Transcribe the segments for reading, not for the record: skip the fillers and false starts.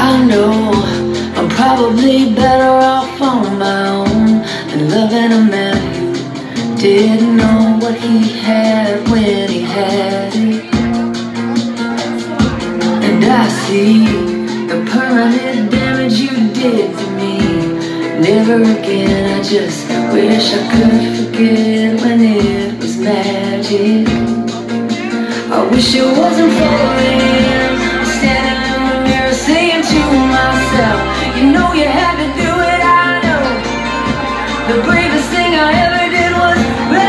I know I'm probably better off on my own than loving a man who didn't know what he had when he had it. And I see the permanent damage you did to me. Never again, I just wish I could forget when it was magic. I wish it wasn't falling, standing in the mirror saying to myself, you know you had to do it. I know the bravest thing I ever did was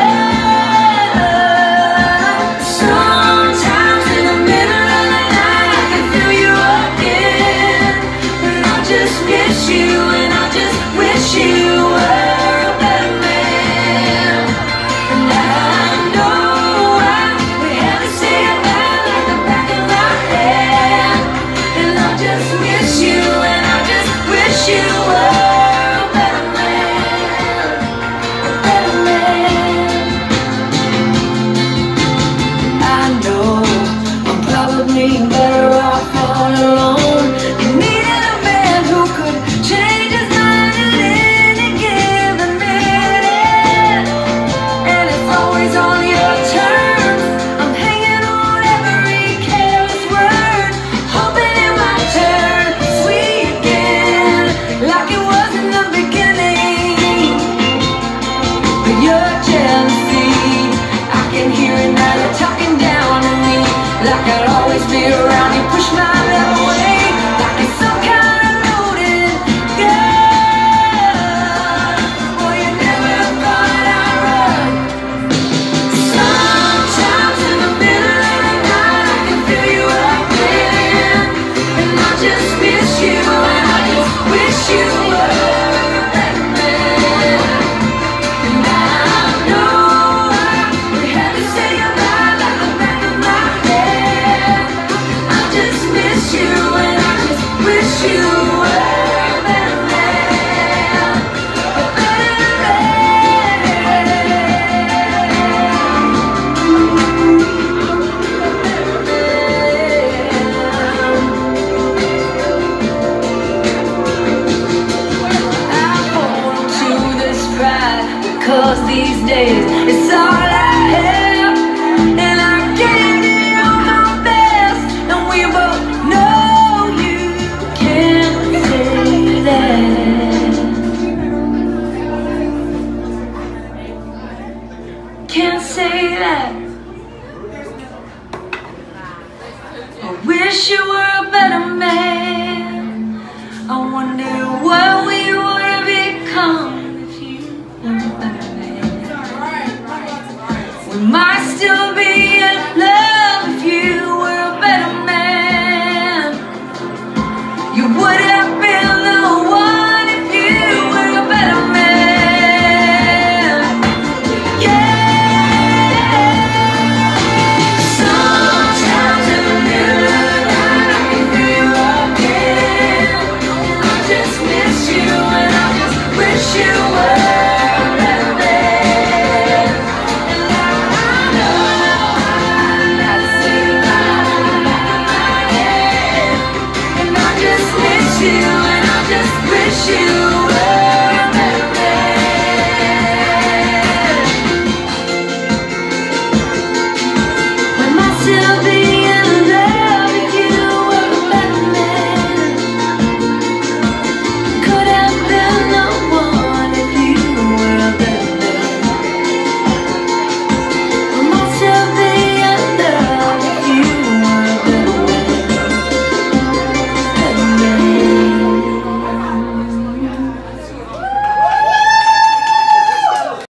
run. Sometimes in the middle of the night I can feel you again, and I just miss you, and I just wish you were a better man. And I know we had to say goodbye like the back of my hand, and I just miss you, and I just wish you were a better man, a better man. I know I'm probably better off all alone. You needed a man who could change his mind at any given minute, and it's always on your terms. I'm hanging on every careless word, hoping it might turn sweet again, like it was in the beginning. But your jealousy, I can hear it now. You're talking down to me, like I'd always be around. You push my love away, like it's some kind of loaded gun. Boy, you never thought I'd run. Sometimes in the middle of the night I can feel you again, and I just miss you, and I just wish you were a better man. And I know we had to say goodbye like the back of my head. I just miss you, and I just wish you were a better man, a better because these days it's all I have, and I gave it all my best, and we both know you can't say that. Can't say that. I wish you were a better man.